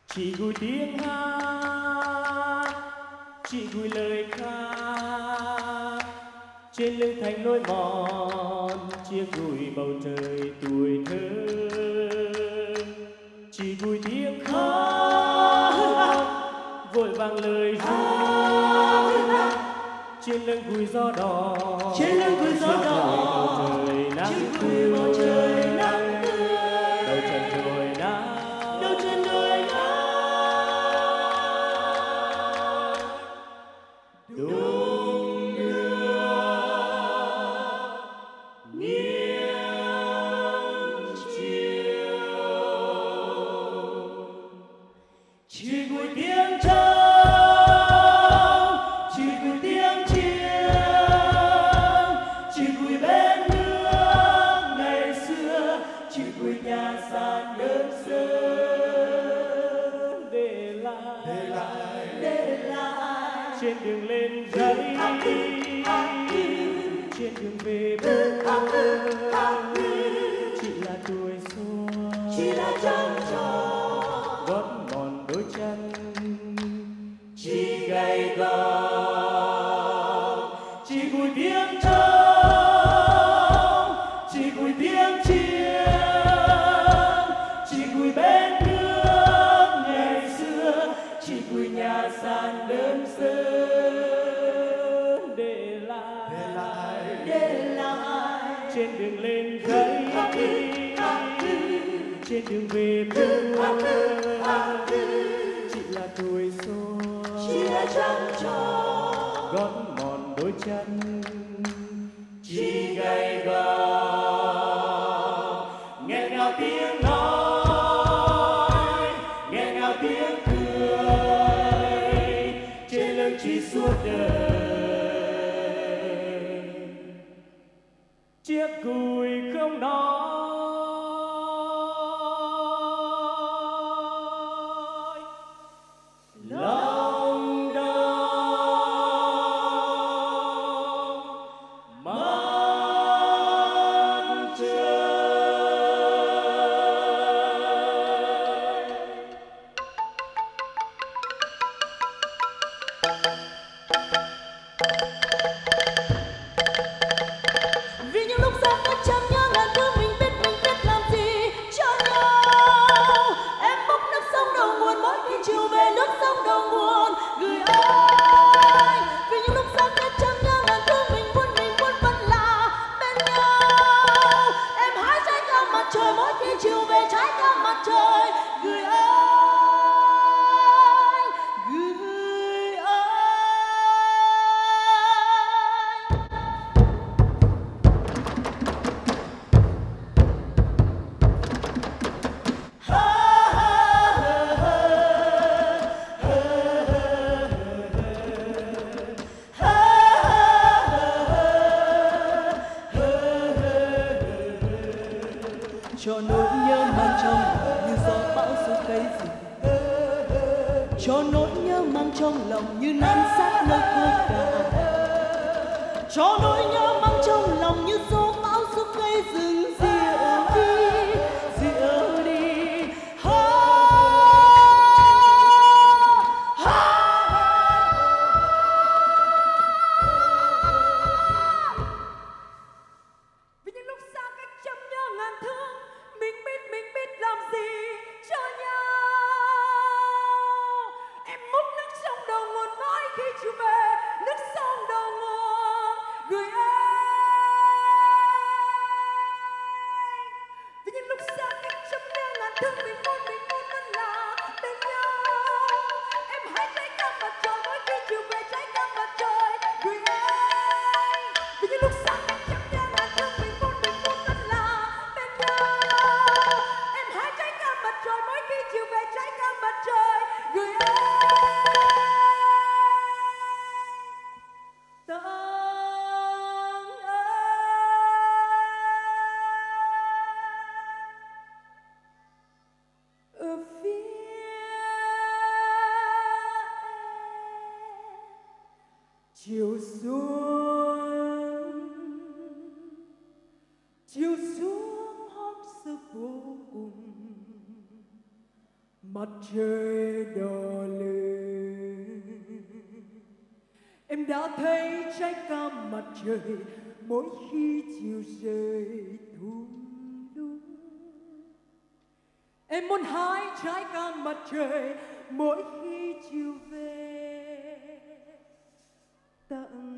Chỉ gùi tiếng hát, chỉ gùi lời ca trên lưng thành lối mòn, chia gùi bầu trời tuổi thơ. Chỉ gùi tiếng khóc vội vàng lời ru trên lưng gùi gió đỏ, trên lưng gùi gió đỏ. Bầu trời nắng tươi, bầu trời nắng tươi, đầu trần đồi nắng, đầu trần đồi nắng. Đung đưa nghiêng chiều, chỉ gùi tiếng trống, chỉ gùi tiếng chiêng, chỉ gùi bên nước ngày xưa, chỉ gùi nhà sàn đơn sơ. để lại trên đường lên giấy, trên đường về bờ, chỉ là tuổi xuân, chỉ là trăng tròn, gót mòn đôi chân, chỉ gầy gò, chỉ gùi tiếng trống, chỉ gùi tiếng chiêng, chỉ gùi bên nước ngày xưa, chỉ gùi nhà sàn đơn sơ. để lại trên đường lên giấy, trên đường về bờ, chỉ là tuổi xuân, chỉ là trăng tròn, gót mòn đôi chân, chỉ gầy gò, nghẹn ngào tiếng nói, nghẹn ngào tiếng cười, trên lưng chỉ suốt đời. chiếc gùi không nói Lòng đông mong chờ. Vì những lúc xa cách trăm nhớ ngàn thương, mình biết làm gì cho nhau. Em múc nước sông đầu nguồn, mỗi khi chiều về nước sông đầu nguồn gửi anh. Vì những lúc xa cách trăm nhớ ngàn thương, mình muốn vẫn là bên nhau. Em hái trái cao mặt trời, mỗi khi chiều về trái cao mặt trời gửi anh, gửi anh. Cho nỗi nhớ mang trong lòng như gió bão xô cây rừng, cho nỗi nhớ mang trong lòng như nan sát nơi khô cạn, cho nỗi nhớ mang trong lòng như gió bão xô cây rừng dịu đi ha, ha. Vì những lúc xa cách trăm nhớ ngàn thương, mình biết làm gì cho nhau. Em múc nước sông đầu nguồn, mỗi khi chiều về nước sông đầu nguồn gửi anh. Vì những lúc xa cách trăm nhớ ngàn thương, mình muốn vẫn là bên nhau. Em hãy trái cao mặt trời, mỗi khi chiều về trái cao mặt trời gửi anh. Vì những lúc xa cách trăm nhớ ngàn thương, mình muốn vẫn là bên nhau. Em hãy trái cao mặt trời, mỗi khi chiều về trái cao mặt trời gửi anh. Tặng anh. Ở phía chiều xuống hót sức vô cùng, Mặt trời đỏ lên, em đã thấy trái cam mặt trời mỗi khi chiều rơi thung lũng. Em muốn hái trái cam mặt trời mỗi khi chiều về tặng